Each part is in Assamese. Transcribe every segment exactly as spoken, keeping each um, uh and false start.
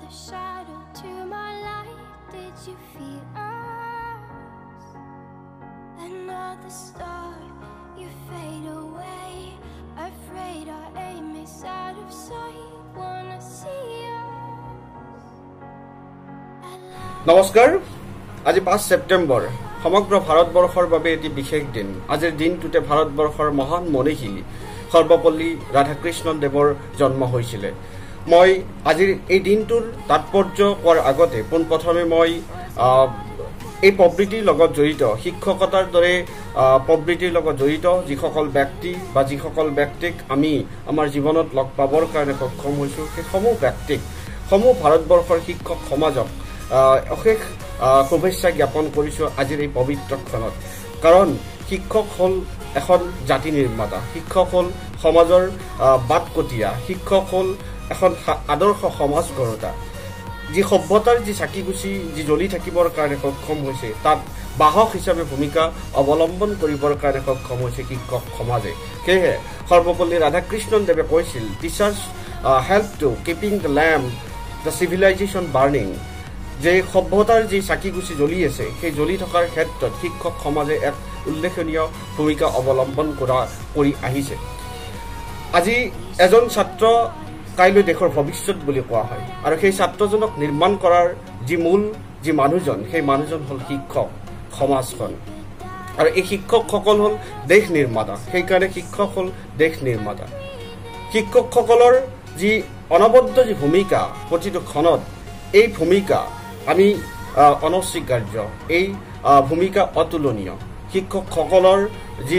the shadow to my light. Did you feel us? Another star, you fade away. Afraid our aim is out of sight. Wanna see us. নমস্কাৰ আজি পাঁচ ছেপ্টেম্বৰ সমগ্ৰ ভাৰতবৰ্ষৰ বাবে এটি বিশেষ দিন আজিৰ দিনটোতে ভাৰতবৰ্ষৰ মহান মনীষী সৰ্বপল্লী ৰাধাকৃষ্ণন দেৱৰ জন্ম হৈছিল মই আজিৰ এই দিনটোৰ তাৎপৰ্য কোৱাৰ আগতে পোনপ্ৰথমে মই এই প্ৰবৃত্তিৰ লগত জড়িত শিক্ষকতাৰ দৰে প্ৰবৃত্তিৰ লগত জড়িত যিসকল ব্যক্তি বা যিসকল ব্যক্তিক আমি আমাৰ জীৱনত লগ পাবৰ কাৰণে সক্ষম হৈছো সেই সমূহ ব্যক্তিক সমূহ ভাৰতবৰ্ষৰ শিক্ষক সমাজক অশেষ শুভেচ্ছা জ্ঞাপন কৰিছো আজিৰ এই পবিত্ৰ ক্ষণত কাৰণ শিক্ষক হল এখন জাতি নিৰ্মাতা শিক্ষক হল সমাজৰ বাটকটীয়া শিক্ষক হল এখন আদৰ্শ সমাজ গঢ়তা যি সভ্যতাৰ যি চাকিগুচি যি জ্বলি থাকিবৰ কাৰণে সক্ষম হৈছে তাত বাহক হিচাপে ভূমিকা অৱলম্বন কৰিবৰ কাৰণে সক্ষম হৈছে শিক্ষক সমাজে সেয়ে সৰ্বপল্লী ৰাধাকৃষ্ণন দেৱে কৈছিল teachers help to keeping the lamp the civilisation burning যে সভ্যতাৰ যি চাকিগুচি জ্বলি আছে সেই জ্বলি থকাৰ ক্ষেত্ৰত শিক্ষক সমাজে এক উল্লেখনীয় ভূমিকা অৱলম্বন কৰা কৰি আহিছে আজি এজন ছাত্ৰ কাইলৈ দেশৰ ভৱিষ্যত বুলি কোৱা হয় আৰু সেই ছাত্ৰজনক নিৰ্মাণ কৰাৰ যি মূল যি মানুহজন সেই মানুহজন হল শিক্ষক সমাজখন আৰু এই শিক্ষকসকল হল দেশ নিৰ্মাতা সেইকাৰণে শিক্ষক হল দেশ নিৰ্মাতা শিক্ষকসকলৰ যি অনবদ্য যি ভূমিকা প্ৰতিটো ক্ষণত এই ভূমিকা আমি অনস্বীকাৰ্য এই ভূমিকা অতুলনীয় শিক্ষকসকলৰ যি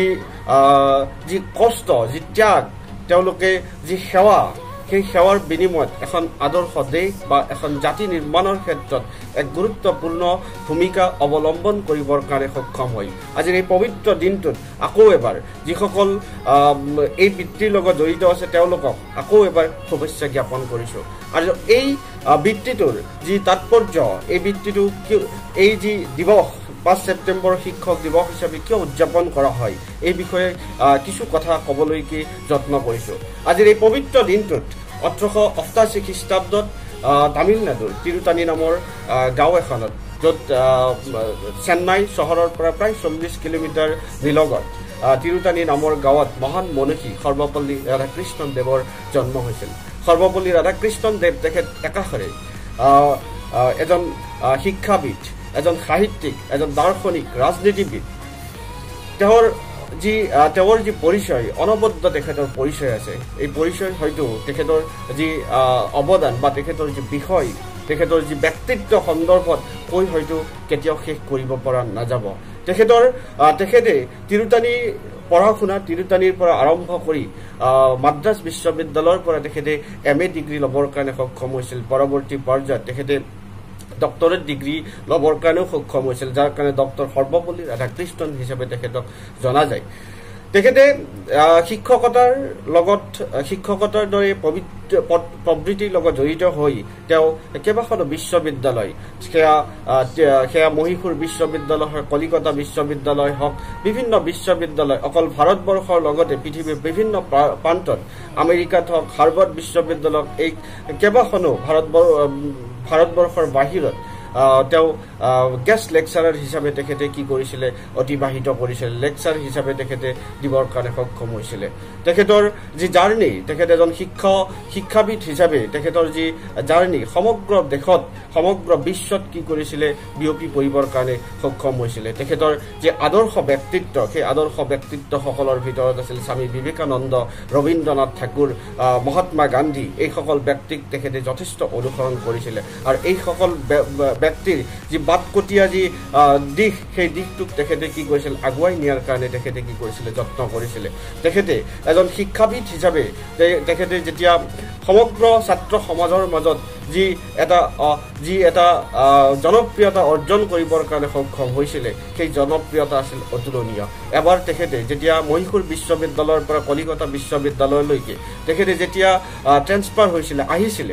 যি কষ্ট যি ত্যাগ তেওঁলোকে যি সেৱা সেই সেৱাৰ বিনিময়ত এখন আদৰ্শ দেশ বা এখন জাতি নিৰ্মাণৰ ক্ষেত্ৰত এক গুৰুত্বপূৰ্ণ ভূমিকা অৱলম্বন কৰিবৰ কাৰণে সক্ষম হয় আজিৰ এই পবিত্ৰ দিনটোত আকৌ এবাৰ যিসকল এই বৃত্তিৰ লগত জড়িত আছে তেওঁলোকক আকৌ এবাৰ শুভেচ্ছা জ্ঞাপন কৰিছো আৰু এই বৃত্তিটোৰ যি তাৎপৰ্য এই বৃত্তিটো এই যি দিৱস পাঁচ ছেপ্টেম্বৰ শিক্ষক দিৱস হিচাপে কিয় উদযাপন কৰা হয় এই বিষয়ে কিছু কথা ক'বলৈকে যত্ন কৰিছো আজিৰ এই পবিত্ৰ দিনটোত ওঠৰশ অষ্টাশী খ্ৰীষ্টাব্দত তামিলনাডুৰ তিৰুতানি নামৰ গাঁও এখনত য'ত চেন্নাই চহৰৰ পৰা প্ৰায় চল্লিছ কিলোমিটাৰ নিলগত তিৰুতানি নামৰ গাঁৱত মহান মনীষী সৰ্বপল্লী ৰাধাকৃষ্ণন দেৱৰ জন্ম হৈছিল সৰ্বপল্লী ৰাধাকৃষ্ণন দেৱ তেখেত একাষৰে এজন শিক্ষাবিদ এজন সাহিত্যিক এজন দাৰ্শনিক ৰাজনীতিবিদ তেওঁৰ যি তেওঁৰ যি পৰিচয় অনবদ্য তেখেতৰ পৰিচয় আছে এই পৰিচয় হয়তো তেখেতৰ যি অৱদান বা তেখেতৰ যি বিষয় তেখেতৰ যি ব্যক্তিত্ব সন্দৰ্ভত কৈ হয়তো কেতিয়াও শেষ কৰিব পৰা নাযাব তেখেতৰ তেখেতে তিৰুতানি পঢ়া শুনা তিৰুতানিৰ পৰা আৰম্ভ কৰি মাদ্ৰাজ বিশ্ববিদ্যালয়ৰ পৰা তেখেতে এম এ ডিগ্ৰী ল'বৰ কাৰণে সক্ষম হৈছিল পৰৱৰ্তী পৰ্যায়ত তেখেতে ডক্টৰেট ডিগ্ৰী ল'বৰ কাৰণেও সক্ষম হৈছিল যাৰ কাৰণে ডক্টৰ সৰ্বপল্লী ৰাধাকৃষ্ণন হিচাপে তেখেতক জনা যায় তেখেতে শিক্ষকতাৰ লগত শিক্ষকতাৰ দৰে পবিত্ৰ প্ৰবৃত্তিৰ লগত জড়িত হৈ তেওঁ কেইবাখনো বিশ্ববিদ্যালয় সেয়া সেয়া মহীশূৰ বিশ্ববিদ্যালয় হওক কলিকতা বিশ্ববিদ্যালয় হওক বিভিন্ন বিশ্ববিদ্যালয় অকল ভাৰতবৰ্ষৰ লগতে পৃথিৱীৰ বিভিন্ন প্ৰান্তত আমেৰিকাত হওক হাৰ্ভাৰ্ড বিশ্ববিদ্যালয় এই কেইবাখনো ভাৰতবৰ্ষ ভাৰতবৰ্ষৰ বাহিৰত তেওঁ গেষ্ট লেকচাৰাৰ হিচাপে তেখেতে কি কৰিছিলে অতিবাহিত কৰিছিল লেকচাৰ হিচাপে তেখেতে দিবৰ কাৰণে সক্ষম হৈছিলে তেখেতৰ যি জাৰ্ণি তেখেত এজন শিক্ষক শিক্ষাবিদ হিচাপে তেখেতৰ যি জাৰ্ণি সমগ্ৰ দেশত সমগ্ৰ বিশ্বত কি কৰিছিলে বিয়পি পৰিবৰ কাৰণে সক্ষম হৈছিলে তেখেতৰ যি আদৰ্শ ব্যক্তিত্ব সেই আদৰ্শ ব্যক্তিত্বসকলৰ ভিতৰত আছিল স্বামী বিবেকানন্দ ৰবীন্দ্ৰনাথ ঠাকুৰ মহাত্মা গান্ধী এইসকল ব্যক্তিক তেখেতে যথেষ্ট অনুসৰণ কৰিছিলে আৰু এইসকল ব্যক্তিৰ যি বাটকটীয়া যি দিশ সেই দিশটোক তেখেতে কি কৰিছিল আগুৱাই নিয়াৰ কাৰণে তেখেতে কি কৰিছিলে যত্ন কৰিছিলে তেখেতে এজন শিক্ষাবিদ হিচাপে তেখেতে যেতিয়া সমগ্ৰ ছাত্ৰ সমাজৰ মাজত যি এটা যি এটা জনপ্ৰিয়তা অৰ্জন কৰিবৰ কাৰণে সক্ষম হৈছিলে সেই জনপ্ৰিয়তা আছিল অতুলনীয় এবাৰ তেখেতে যেতিয়া মহীশূৰ বিশ্ববিদ্যালয়ৰ পৰা কলিকতা বিশ্ববিদ্যালয়লৈকে তেখেতে যেতিয়া ট্ৰেন্সফাৰ হৈছিলে আহিছিলে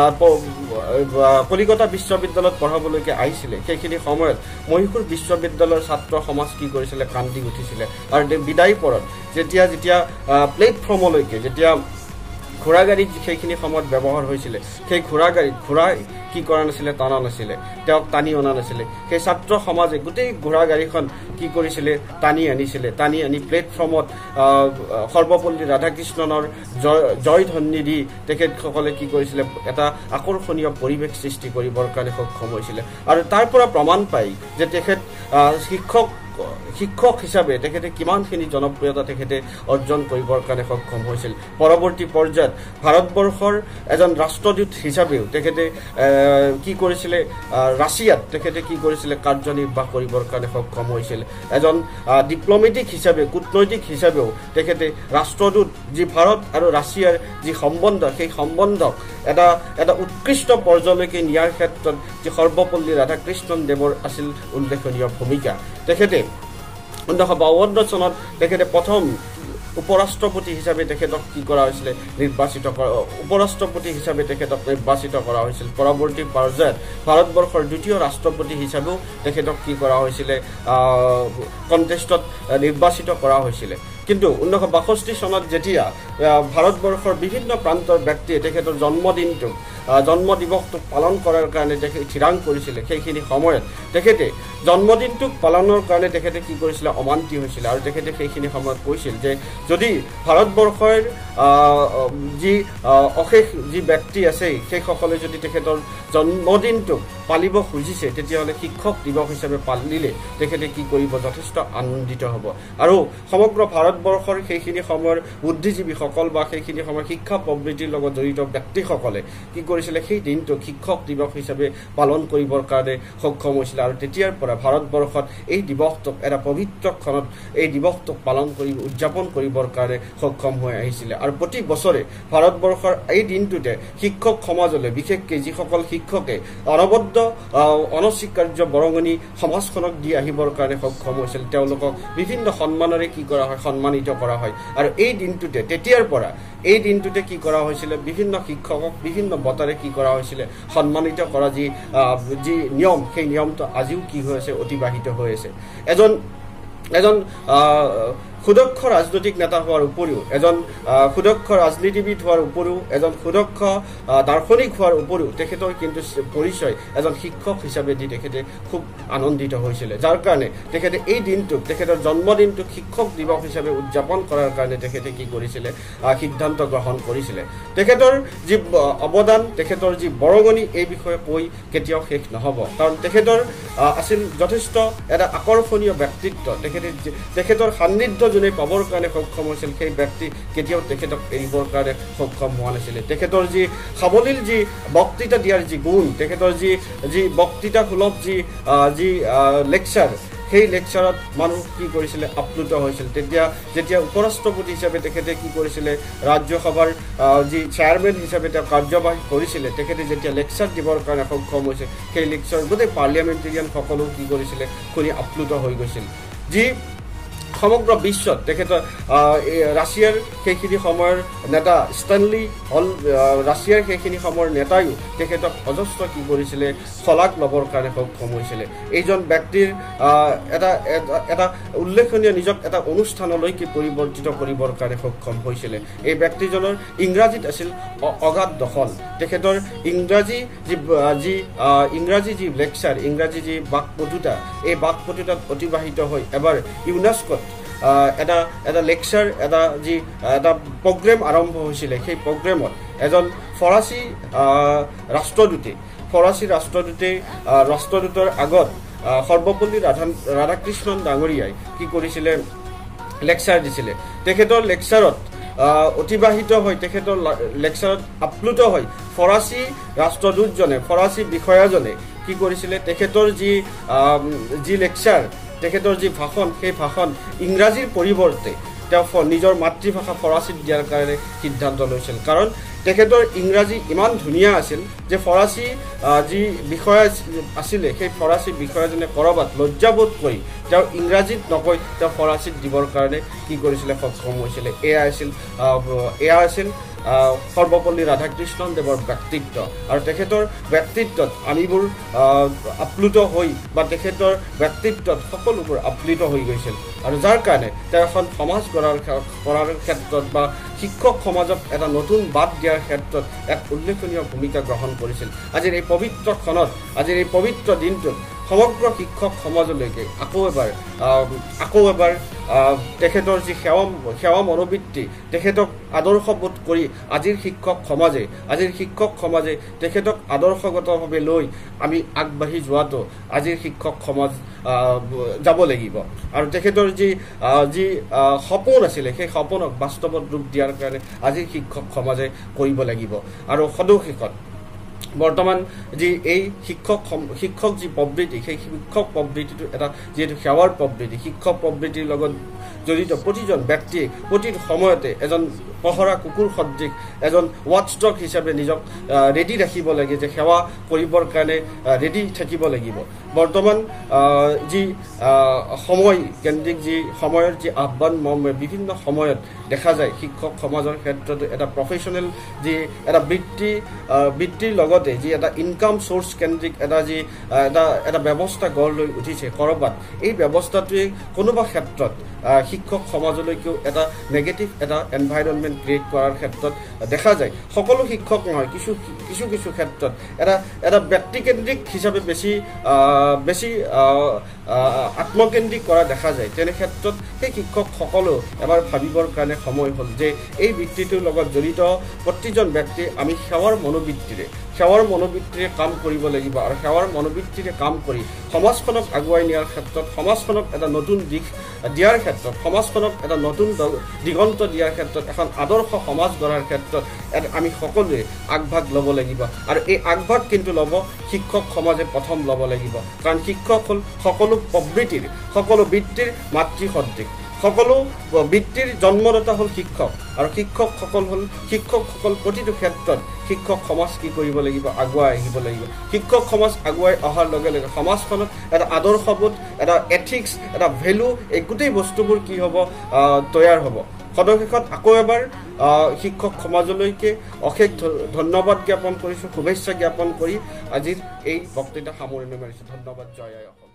কলিকতা বিশ্ববিদ্যালয়ত পঢ়াবলৈকে আহিছিলে সেইখিনি সময়ত মহীশূৰ বিশ্ববিদ্যালয়ৰ ছাত্ৰ সমাজ কি কৰিছিলে কান্দি উঠিছিলে আৰু বিদায় পৰত যেতিয়া যেতিয়া প্লেটফৰ্মলৈকে যেতিয়া ঘোঁৰা গাড়ী সেইখিনি সময়ত ব্যৱহাৰ হৈছিলে সেই ঘোঁৰা গাড়ী ঘোঁৰাই কি কৰা নাছিলে টানা নাছিলে তেওঁক টানি অনা নাছিলে সেই ছাত্ৰ সমাজে গোটেই ঘোঁৰা গাড়ীখন কি কৰিছিলে টানি আনিছিলে টানি আনি প্লেটফৰ্মত সৰ্বপল্লী ৰাধাকৃষ্ণনৰ জয়ধ্বনি দি তেখেতসকলে কি কৰিছিলে এটা আকৰ্ষণীয় পৰিৱেশ সৃষ্টি কৰিবৰ কাৰণে সক্ষম হৈছিলে আৰু তাৰ পৰা প্ৰমাণ পাই যে তেখেত শিক্ষক শিক্ষক হিচাপে তেখেতে কিমানখিনি জনপ্ৰিয়তা তেখেতে অৰ্জন কৰিবৰ কাৰণে সক্ষম হৈছিল পৰৱৰ্তী পৰ্যায়ত ভাৰতবৰ্ষৰ এজন ৰাষ্ট্ৰদূত হিচাপেও তেখেতে কি কৰিছিলে ৰাছিয়াত তেখেতে কি কৰিছিলে কাৰ্যনিৰ্বাহ কৰিবৰ কাৰণে সক্ষম হৈছিল এজন ডিপ্ল'মেটিক হিচাপে কূটনৈতিক হিচাপেও তেখেতে ৰাষ্ট্ৰদূত যি ভাৰত আৰু ৰাছিয়াৰ যি সম্বন্ধ সেই সম্বন্ধক এটা এটা উৎকৃষ্ট পৰ্যায়লৈকে নিয়াৰ ক্ষেত্ৰত যি সৰ্বপল্লী ৰাধাকৃষ্ণন দেৱৰ আছিল উল্লেখনীয় ভূমিকা তেখেতে ঊনৈছশ বাৱন্ন চনত তেখেতে প্ৰথম উপৰাষ্ট্ৰপতি হিচাপে তেখেতক কি কৰা হৈছিলে নিৰ্বাচিত কৰা উপৰাষ্ট্ৰপতি হিচাপে তেখেতক নিৰ্বাচিত কৰা হৈছিল পৰৱৰ্তী পৰ্যায়ত ভাৰতবৰ্ষৰ দ্বিতীয় ৰাষ্ট্ৰপতি হিচাপেও তেখেতক কি কৰা হৈছিলে কণ্টেষ্টত নিৰ্বাচিত কৰা হৈছিলে কিন্তু ঊনৈছশ বাষষ্ঠি চনত যেতিয়া ভাৰতবৰ্ষৰ বিভিন্ন প্ৰান্তৰ ব্যক্তিয়ে তেখেতৰ জন্মদিনটোক জন্ম দিৱসটোক পালন কৰাৰ কাৰণে তেখেতে থিৰাং কৰিছিলে সেইখিনি সময়ত তেখেতে জন্মদিনটোক পালনৰ কাৰণে তেখেতে কি কৰিছিলে অমান্তি হৈছিলে আৰু তেখেতে সেইখিনি সময়ত কৈছিল যে যদি ভাৰতবৰ্ষৰ যি অশেষ যি ব্যক্তি আছে সেইসকলে যদি তেখেতৰ জন্মদিনটোক পালিব খুজিছে তেতিয়াহ'লে শিক্ষক দিৱস হিচাপে পালিলে তেখেতে কি কৰিব যথেষ্ট আনন্দিত হ'ব আৰু সমগ্ৰ ভাৰতবৰ্ষৰ সেইখিনি সময়ৰ বুদ্ধিজীৱীসকল বা সেইখিনি সময়ৰ শিক্ষা প্ৰবৃত্তিৰ লগত জড়িত ব্যক্তিসকলে কি কৰিছিলে সেই দিনটোক শিক্ষক দিৱস হিচাপে পালন কৰিবৰ কাৰণে সক্ষম হৈছিলে আৰু তেতিয়াৰ পৰা ভাৰতবৰ্ষত এই দিৱসটোক এটা পবিত্ৰ ক্ষণত এই দিৱসটোক পালন কৰি উদযাপন কৰিবৰ কাৰণে সক্ষম হৈ আহিছিলে আৰু প্ৰতি বছৰে ভাৰতবৰ্ষৰ এই দিনটোতে শিক্ষক সমাজলৈ বিশেষকৈ যিসকল শিক্ষকে অনবদ্য অনস্বীকাৰ্য বৰঙণি সমাজখনক দি আহিবৰ কাৰণে সক্ষম হৈছিল তেওঁলোকক বিভিন্ন সন্মানেৰে কি কৰা হয় সন্মানিত কৰা হয় আৰু এই দিনটোতে তেতিয়াৰ পৰা এই দিনটোতে কি কৰা হৈছিলে বিভিন্ন শিক্ষকক বিভিন্ন বঁটাৰে কি কৰা হৈছিলে সন্মানিত কৰা যি যি নিয়ম সেই নিয়মটো আজিও কি হৈ আছে অতিবাহিত হৈ আছে এজন এজন সুদক্ষ ৰাজনৈতিক নেতা হোৱাৰ উপৰিও এজন সুদক্ষ ৰাজনীতিবিদ হোৱাৰ উপৰিও এজন সুদক্ষ দাৰ্শনিক হোৱাৰ উপৰিও তেখেতৰ কিন্তু পৰিচয় এজন শিক্ষক হিচাপে দি তেখেতে খুব আনন্দিত হৈছিলে যাৰ কাৰণে তেখেতে এই দিনটোক তেখেতৰ জন্মদিনটোক শিক্ষক দিৱস হিচাপে উদযাপন কৰাৰ কাৰণে তেখেতে কি কৰিছিলে সিদ্ধান্ত গ্ৰহণ কৰিছিলে তেখেতৰ যি অৱদান তেখেতৰ যি বৰঙণি এই বিষয়ে কৈ কেতিয়াও শেষ নহ'ব কাৰণ তেখেতৰ আছিল যথেষ্ট এটা আকৰ্ষণীয় ব্যক্তিত্ব তেখেতে তেখেতৰ সান্নিধ্য যোনে পাবৰ কাৰণে সক্ষম হৈছিল সেই ব্যক্তি কেতিয়াও তেখেতক এৰিবৰ কাৰণে সক্ষম হোৱা নাছিলে তেখেতৰ যি সাৱলীল যি বক্তৃতা দিয়াৰ যি গুণ তেখেতৰ যি যি বক্তৃতা সুলভ যি যি লেকচাৰ সেই লেকচাৰত মানুহ কি কৰিছিলে আপ্লুত হৈছিল তেতিয়া যেতিয়া উপৰাষ্ট্ৰপতি হিচাপে তেখেতে কি কৰিছিলে ৰাজ্যসভাৰ যি চেয়াৰমেন হিচাপে তেওঁ কাৰ্যবাহী কৰিছিলে তেখেতে যেতিয়া লেকচাৰ দিবৰ কাৰণে সক্ষম হৈছিল সেই লেকচাৰ গোটেই পাৰ্লিয়ামেণ্টেৰিয়ান সকলো কি কৰিছিলে শুনি আপ্লুত হৈ গৈছিল যি সমগ্ৰ বিশ্বত তেখেতৰ ৰাছিয়াৰ সেইখিনি সময়ৰ নেতা ষ্টেনলি হল ৰাছিয়াৰ সেইখিনি সময়ৰ নেতায়ো তেখেতক অজস্ৰ কি কৰিছিলে শলাগ ল'বৰ কাৰণে সক্ষম হৈছিলে এইজন ব্যক্তিৰ এটা এটা উল্লেখনীয় নিজক এটা অনুষ্ঠানলৈকে পৰিৱৰ্তিত কৰিবৰ কাৰণে সক্ষম হৈছিলে এই ব্যক্তিজনৰ ইংৰাজীত আছিল অগাধ দখল তেখেতৰ ইংৰাজী যি যি ইংৰাজী যি লেকচাৰ ইংৰাজী যি বাকপটুতা এই বাকপটুতাত অতিবাহিত হৈ এবাৰ ইউনেস্কোত এটা এটা লেকচাৰ এটা যি এটা প্ৰগ্ৰেম আৰম্ভ হৈছিলে সেই প্ৰগ্ৰেমত এজন ফৰাচী ৰাষ্ট্ৰদূতে ফৰাচী ৰাষ্ট্ৰদূতে ৰাষ্ট্ৰদূতৰ আগত সৰ্বপল্লী ৰাধা ৰাধাকৃষ্ণন ডাঙৰীয়াই কি কৰিছিলে লেকচাৰ দিছিলে তেখেতৰ লেকচাৰত অতিবাহিত হৈ তেখেতৰ লেকচাৰত আপ্লুত হৈ ফৰাচী ৰাষ্ট্ৰদূতজনে ফৰাচী বিষয়াজনে কি কৰিছিলে তেখেতৰ যি যি লেকচাৰ তেখেতৰ যি ভাষণ সেই ভাষণ ইংৰাজীৰ পৰিৱৰ্তে তেওঁ নিজৰ মাতৃভাষা ফৰাচীত দিয়াৰ কাৰণে সিদ্ধান্ত লৈছিল কাৰণ তেখেতৰ ইংৰাজী ইমান ধুনীয়া আছিল যে ফৰাচী যি বিষয়া আছিলে সেই ফৰাচী বিষয়াজনে কৰবাত লজ্জাবোধ কৰি তেওঁ ইংৰাজীত নকৈ তেওঁ ফৰাচীত দিবৰ কাৰণে কি কৰিছিলে সক্ষম হৈছিলে এয়া আছিল এয়া আছিল সৰ্বপল্লী ৰাধাকৃষ্ণন দেৱৰ ব্যক্তিত্ব আৰু তেখেতৰ ব্যক্তিত্বত আমিবোৰ আপ্লুত হৈ বা তেখেতৰ ব্যক্তিত্বত সকলোবোৰ আপ্লুত হৈ গৈছিল আৰু যাৰ কাৰণে তেওঁ এখন সমাজ গঢ়াৰ কৰাৰ ক্ষেত্ৰত বা শিক্ষক সমাজক এটা নতুন বাট দিয়াৰ ক্ষেত্ৰত এক উল্লেখনীয় ভূমিকা গ্ৰহণ কৰিছিল আজিৰ এই পবিত্ৰ ক্ষণত আজিৰ এই পবিত্ৰ দিনটোত সমগ্ৰ শিক্ষক সমাজলৈকে আকৌ এবাৰ আকৌ এবাৰ তেখেতৰ যি সেৱা সেৱা মনোবৃত্তি তেখেতক আদৰ্শবোধ কৰি আজিৰ শিক্ষক সমাজে আজিৰ শিক্ষক সমাজে তেখেতক আদৰ্শগতভাৱে লৈ আমি আগবাঢ়ি যোৱাটো আজিৰ শিক্ষক সমাজ যাব লাগিব আৰু তেখেতৰ যি যি সপোন আছিলে সেই সপোনক বাস্তৱত ৰূপ দিয়াৰ কাৰণে আজিৰ শিক্ষক সমাজে কৰিব লাগিব আৰু সদুশেষত বৰ্তমান যি এই শিক্ষক শিক্ষক যি প্ৰবৃত্তি সেই শিক্ষক প্ৰবৃত্তিটো এটা যিহেতু সেৱাৰ প্ৰবৃত্তি শিক্ষক প্ৰবৃত্তিৰ লগত জড়িত প্ৰতিজন ব্যক্তিয়ে প্ৰতিটো সময়তে এজন পহৰা কুকুৰ সদৃশ এজন ৱাটছডগ হিচাপে নিজক ৰেডি ৰাখিব লাগে যে সেৱা কৰিবৰ কাৰণে ৰেডি থাকিব লাগিব বৰ্তমান যি সময় কেন্দ্ৰিক যি সময়ৰ যি আহ্বান মৰ্মে বিভিন্ন সময়ত দেখা যায় শিক্ষক সমাজৰ ক্ষেত্ৰত এটা প্ৰফেশ্যনেল যি এটা বৃত্তি বৃত্তিৰ লগতে যি এটা ইনকাম চ'ৰ্চ কেন্দ্ৰিক এটা যি এটা এটা ব্যৱস্থা গঢ় লৈ উঠিছে ক'ৰবাত এই ব্যৱস্থাটোৱে কোনোবা ক্ষেত্ৰত শিক্ষক সমাজলৈকেও এটা নেগেটিভ এটা এনভাইৰনমেণ্ট ক্ৰিয়েট কৰাৰ ক্ষেত্ৰত দেখা যায় সকলো শিক্ষক নহয় কিছু কিছু কিছু ক্ষেত্ৰত এটা এটা ব্যক্তিকেন্দ্ৰিক হিচাপে বেছি বেছি আত্মকেন্দ্ৰিক কৰা দেখা যায় তেনে ক্ষেত্ৰত সেই শিক্ষকসকলো এবাৰ ভাবিবৰ কাৰণে সময় হ'ল যে এই বৃত্তিটোৰ লগত জড়িত প্ৰতিজন ব্যক্তি আমি সেৱাৰ মনোবৃত্তিৰে সেৱাৰ মনোবৃত্তিৰে কাম কৰিব লাগিব আৰু সেৱাৰ মনোবৃত্তিৰে কাম কৰি সমাজখনক আগুৱাই নিয়াৰ ক্ষেত্ৰত সমাজখনক এটা নতুন দিশ দিয়াৰ ক্ষেত্ৰত সমাজখনক এটা নতুন দিগন্ত দিয়াৰ ক্ষেত্ৰত এখন আদৰ্শ সমাজ গঢ়াৰ ক্ষেত্ৰত আমি সকলোৱে আগভাগ ল'ব লাগিব আৰু এই আগভাগ কিন্তু ল'ব শিক্ষক সমাজে প্ৰথম ল'ব লাগিব কাৰণ শিক্ষক হ'ল সকলো প্ৰবৃত্তিৰ সকলো বৃত্তিৰ মাতৃ সদৃশ সকলো বৃত্তিৰ জন্মদাতা হ'ল শিক্ষক আৰু শিক্ষকসকল হ'ল শিক্ষকসকল প্ৰতিটো ক্ষেত্ৰত শিক্ষক সমাজ কি কৰিব লাগিব আগুৱাই আহিব লাগিব শিক্ষক সমাজ আগুৱাই অহাৰ লগে লগে সমাজখনত এটা আদৰ্শবোধ এটা এথিক্স এটা ভেলু এই গোটেই বস্তুবোৰ কি হ'ব তৈয়াৰ হ'ব সদশেষত আকৌ এবাৰ শিক্ষক সমাজলৈকে অশেষ ধন্যবাদ জ্ঞাপন কৰিছোঁ শুভেচ্ছা জ্ঞাপন কৰি আজিৰ এই বক্তৃতা সামৰণি মাৰিছোঁ ধন্যবাদ জয় আই অসম।